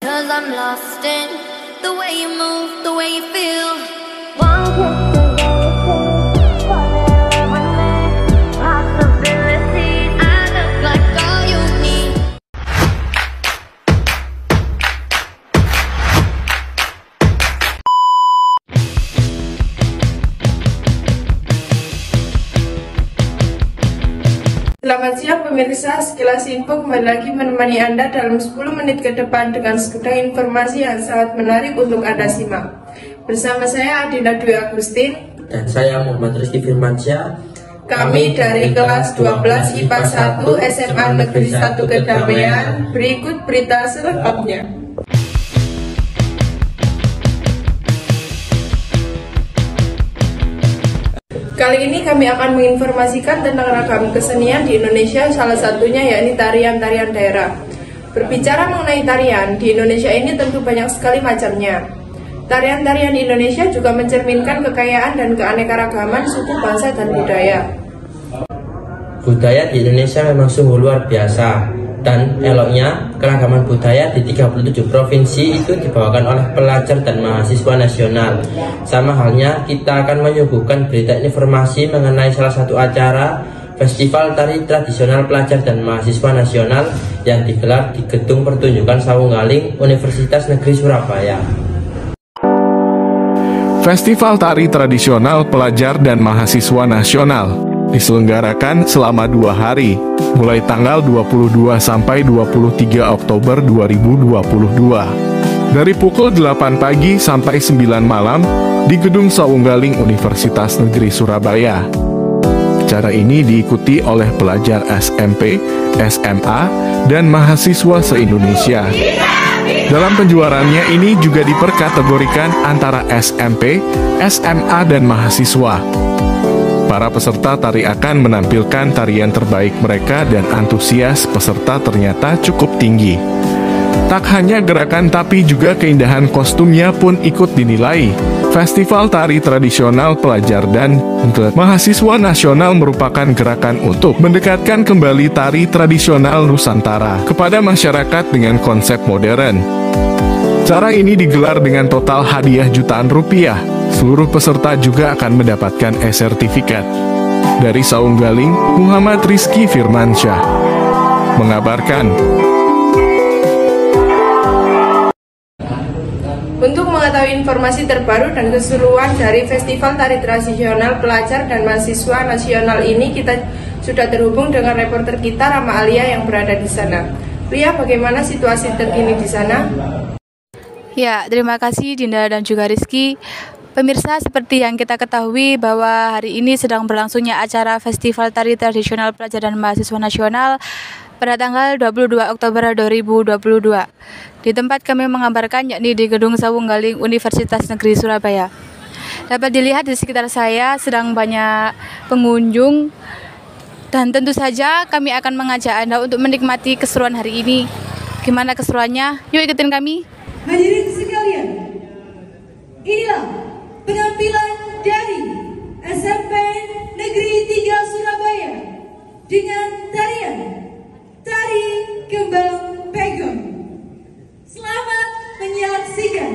'Cause I'm lost in the way you move, the way you feel. One kiss away, fall in love with me. Possibilities, I look like all you need. Selamat siang pemirsa, sekilas info kembali lagi menemani Anda dalam 10 menit ke depan dengan segudang informasi yang sangat menarik untuk Anda simak. Bersama saya Adina Dwi Agustin dan saya Muhammad Rizky Firmansyah. Kami dari kelas 12 IPA 1 SMA Negeri 1 Kedamaian. Berikut berita selengkapnya. Kali ini kami akan menginformasikan tentang ragam kesenian di Indonesia, salah satunya yakni tarian-tarian daerah. Berbicara mengenai tarian, di Indonesia ini tentu banyak sekali macamnya. Tarian-tarian Indonesia juga mencerminkan kekayaan dan keanekaragaman suku, bangsa, dan budaya. Budaya di Indonesia memang sungguh luar biasa, dan eloknya keragaman budaya di 37 provinsi itu dibawakan oleh pelajar dan mahasiswa nasional. Sama halnya kita akan menyuguhkan berita informasi mengenai salah satu acara Festival Tari Tradisional Pelajar dan Mahasiswa Nasional yang digelar di Gedung Pertunjukan Sawunggaling Universitas Negeri Surabaya. Festival Tari Tradisional Pelajar dan Mahasiswa Nasional diselenggarakan selama 2 hari, mulai tanggal 22 sampai 23 Oktober 2022. Dari pukul 8 pagi sampai 9 malam di Gedung Sawunggaling Universitas Negeri Surabaya. Acara ini diikuti oleh pelajar SMP, SMA, dan mahasiswa se-Indonesia. Dalam penjuarannya ini juga diperkategorikan antara SMP, SMA, dan mahasiswa. Para peserta tari akan menampilkan tarian terbaik mereka dan antusias peserta ternyata cukup tinggi. Tak hanya gerakan tapi juga keindahan kostumnya pun ikut dinilai. Festival Tari Tradisional Pelajar dan Mahasiswa Nasional merupakan gerakan untuk mendekatkan kembali tari tradisional Nusantara kepada masyarakat dengan konsep modern. Cara ini digelar dengan total hadiah jutaan rupiah. Seluruh peserta juga akan mendapatkan e-sertifikat. Dari Sawunggaling, Muhammad Rizky Firmansyah mengabarkan. Untuk mengetahui informasi terbaru dan keseruan dari Festival Tari Tradisional Pelajar dan Mahasiswa Nasional ini, kita sudah terhubung dengan reporter kita Rama Alia yang berada di sana. Lia, bagaimana situasi terkini di sana? Ya, terima kasih Dinda dan juga Rizky. Pemirsa, seperti yang kita ketahui bahwa hari ini sedang berlangsungnya acara Festival Tari Tradisional Pelajar dan Mahasiswa Nasional pada tanggal 22 Oktober 2022. Di tempat kami mengabarkan yakni di Gedung Sawunggaling Universitas Negeri Surabaya. Dapat dilihat di sekitar saya sedang banyak pengunjung dan tentu saja kami akan mengajak Anda untuk menikmati keseruan hari ini. Gimana keseruannya? Yuk ikutin kami. Hadirin sekalian, inilah penampilan dari SMP Negeri 3 Surabaya dengan tarian Tari Kembang Pegon. Selamat menyaksikan.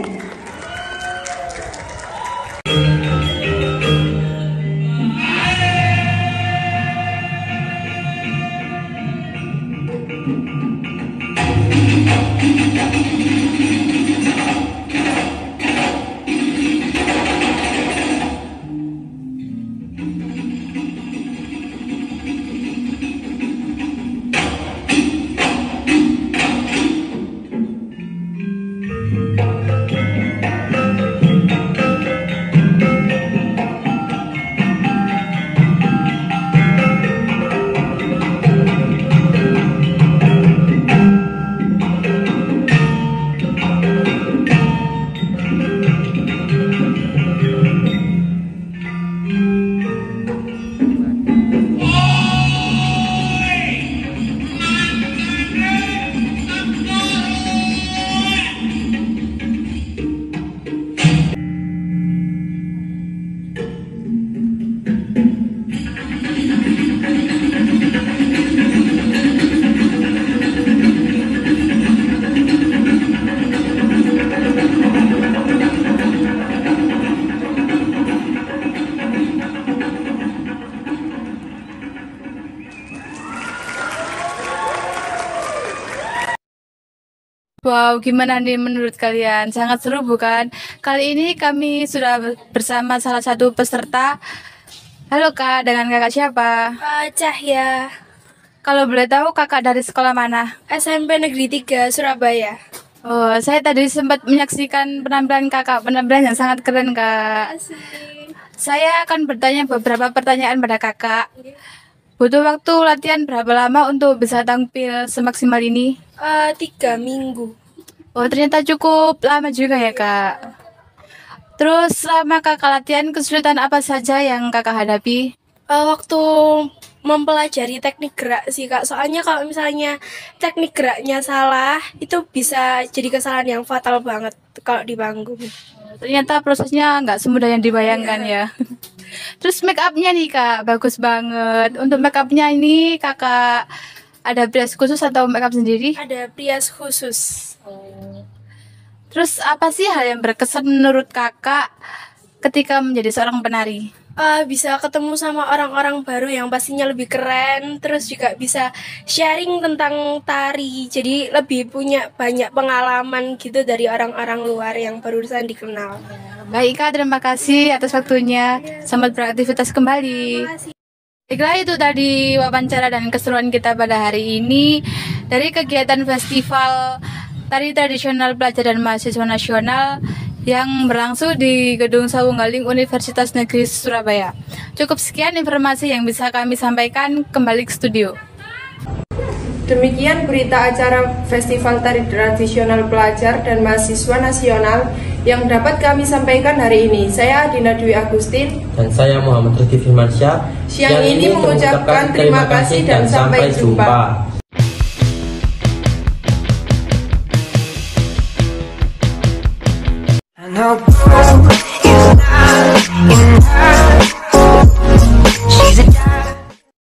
Wow, gimana nih menurut kalian? Sangat seru bukan? Kali ini kami sudah bersama salah satu peserta. Halo Kak, dengan Kakak siapa? Cahya, Kalau boleh tahu Kakak dari sekolah mana? SMP Negeri 3 Surabaya. Oh, saya tadi sempat menyaksikan penampilan Kakak, penampilan yang sangat keren Kak. Saya akan bertanya beberapa pertanyaan pada Kakak. Butuh waktu latihan berapa lama untuk bisa tampil semaksimal ini? 3 minggu. Oh, ternyata cukup lama juga ya, Kak. Terus selama Kakak latihan, kesulitan apa saja yang Kakak hadapi? Waktu mempelajari teknik gerak sih Kak. Soalnya kalau misalnya teknik geraknya salah, itu bisa jadi kesalahan yang fatal banget kalau di panggung. Ternyata prosesnya nggak semudah yang dibayangkan ya. Terus make up-nya nih Kak, bagus banget. Untuk make up-nya ini Kakak ada bias khusus atau make up sendiri? Ada prias khusus. Terus apa sih hal yang berkesan menurut Kakak ketika menjadi seorang penari? Bisa ketemu sama orang-orang baru yang pastinya lebih keren. Terus juga bisa sharing tentang tari. Jadi lebih punya banyak pengalaman gitu dari orang-orang luar yang barusan dikenal. Baik Kak, terima kasih atas waktunya. Selamat beraktivitas kembali. Baiklah, itu tadi wawancara dan keseruan kita pada hari ini dari kegiatan Festival Tari Tradisional Pelajar dan Mahasiswa Nasional yang berlangsung di Gedung Sawung-Galing Universitas Negeri Surabaya. Cukup sekian informasi yang bisa kami sampaikan, kembali ke studio. Demikian berita acara Festival Tari Tradisional Pelajar dan Mahasiswa Nasional yang dapat kami sampaikan hari ini. Saya Adina Dwi Agustin Dan saya Muhammad Rizky Firmansyah. Siang ini mengucapkan terima kasih dan sampai jumpa. Now